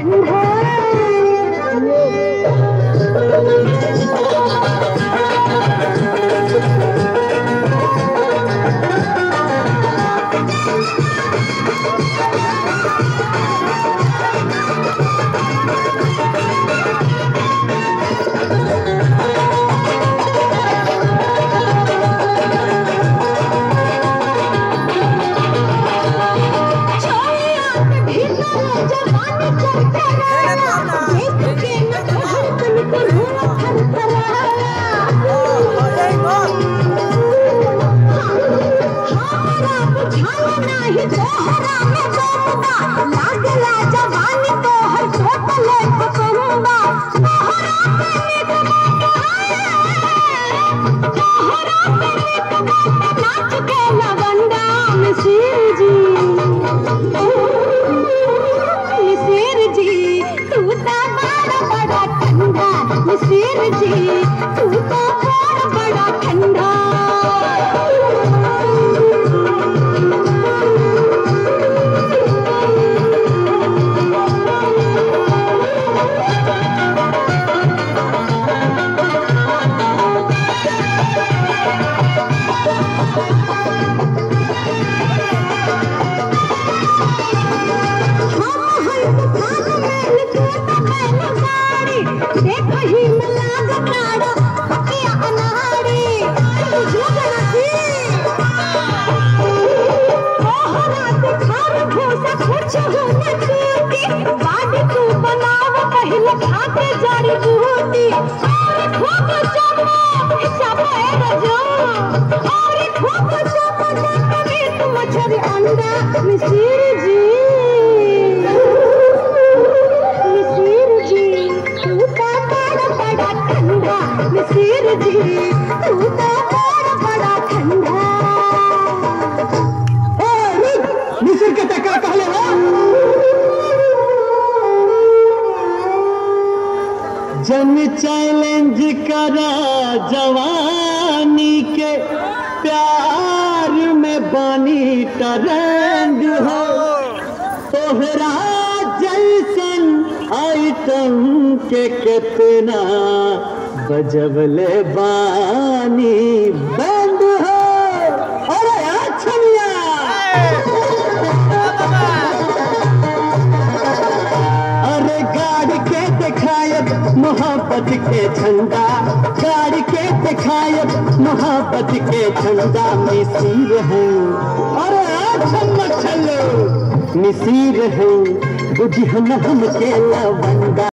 जन चैलेंज करा जवानी के प्यार में बानी टरेंड हो तोहरा जैसन आइटम के कितना बजबले बानी बंद हो। अरे छमिया अरे गाड़ के दिखायब मोहब्बत के झंडा गाड़ के दिखायब मोहब्बत के झंडा मिसीर है। अरे चलो मिसीर है बुझ हम के लवंडा।